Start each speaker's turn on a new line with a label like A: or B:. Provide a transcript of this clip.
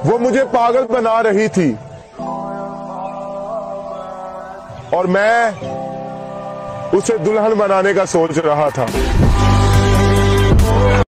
A: वो मुझे पागल बना रही थी और मैं उसे दुल्हन बनाने का सोच रहा था।